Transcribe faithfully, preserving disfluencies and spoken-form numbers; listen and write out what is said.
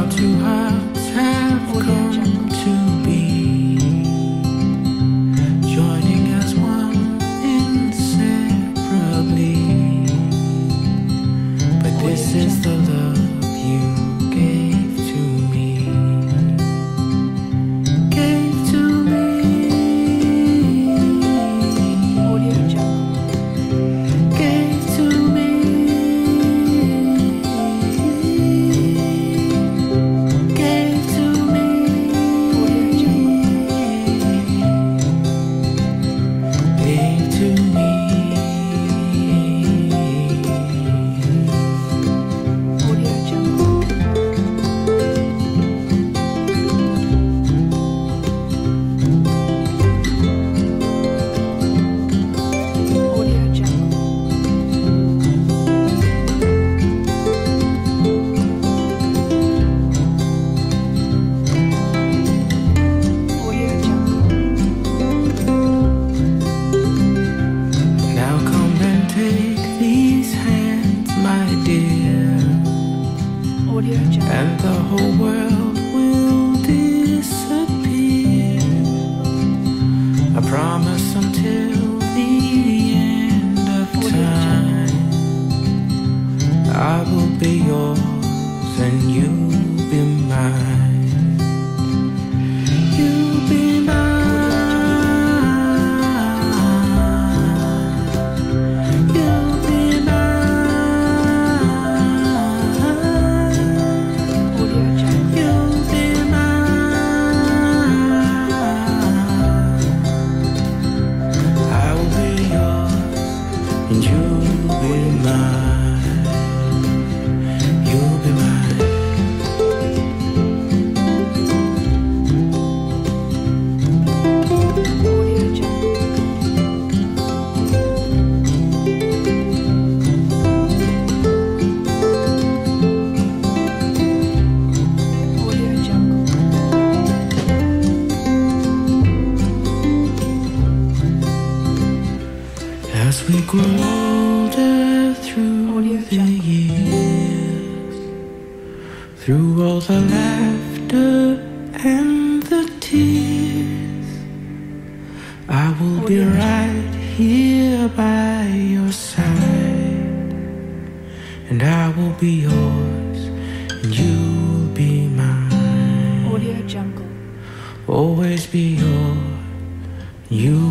Our two hearts have come to be, joining as one inseparably. But this is the love you gave to me, gave to me. Audio Jungle. Gave to me, gave to me. Audio Jungle. Gave to me. Audio Jungle. Audio Jungle. Audio Jungle. Now come and take these hands, my dear, Audio Jungle. and the whole world will disappear. I promise until the end of time, I will be yours and you'll be mine. You'll be mine. You'll be mine. Audio Jungle. You'll be mine. I will be yours and you'll be mine. You'll be mine. Audio Jungle. Audio Jungle. As we grow older through Audio the years, through all the laughter and the tears, I will be Audio right here by your side, and I will be yours and you'll be mine. Audio Jungle. Always be yours, you